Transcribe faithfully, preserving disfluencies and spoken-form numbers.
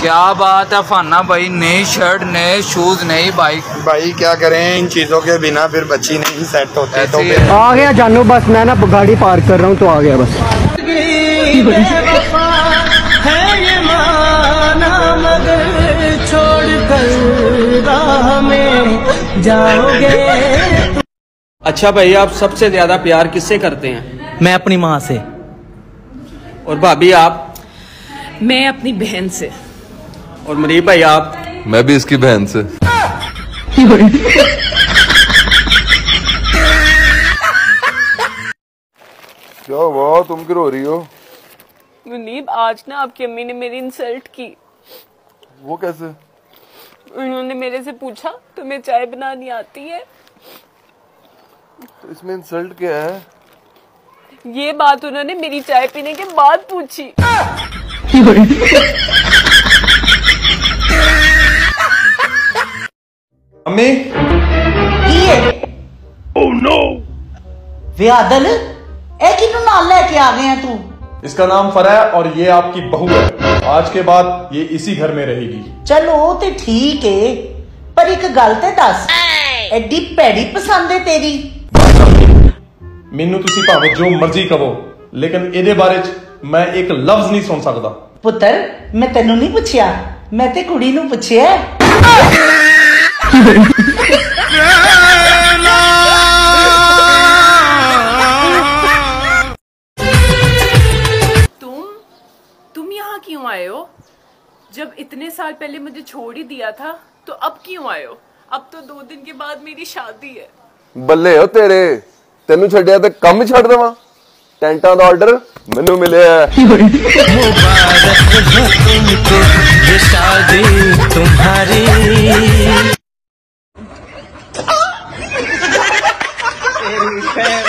क्या बात है फाना भाई, नई शर्ट, नए शूज, नई बाइक। भाई क्या करें, इन चीजों के बिना फिर बच्ची नहीं सेट होती। तो फिर आ गया जानू, बस मैं ना गाड़ी पार्क कर रहा हूँ तो आ गया बस। अच्छा भाई, आप सबसे ज्यादा प्यार किससे करते हैं? मैं अपनी माँ से। और भाभी आप? मैं अपनी बहन से। और मरीब भाई आप? मैं भी इसकी बहन से। क्या हुआ, तुम क्यों रो रही हो? मुनीब, आज ना आपकी अम्मी ने मेरी इंसल्ट की। वो कैसे? उन्होंने मेरे से पूछा तुम्हें चाय बनानी आती है? तो इसमें इंसल्ट क्या है? ये बात उन्होंने मेरी चाय पीने के बाद पूछी। अम्मी, ओह नो, व्यादल ए किन्नू नाल लेके आ गए हैं तू? इसका नाम फरा है और ये आपकी बहू है। आज के बाद ये इसी घर में रहेगी। चलो ते ठीक है, पर एक गल ते दस, एडी पैड़ी पसंद है तेरी? मैनू तुसी भावे जो मर्जी कहो, लेकिन एदे बारे च मैं एक लफ्ज नहीं सुन सकता। पुत्र, मैं तेनू नहीं पूछया, मैं ते कुड़ी नू पूछया। तुम तुम यहाँ क्यों आए हो? जब इतने साल पहले मुझे छोड़ ही दिया था तो अब क्यों आए हो? अब तो दो दिन के बाद मेरी शादी है। बल्ले हो तेरे, तेनू छड्डिया ते कम ही छड्ड देवां। टेंटा दा ऑर्डर मैनू मिलिया है। मुबारक हो तुमको ये शादी तुम्हारी।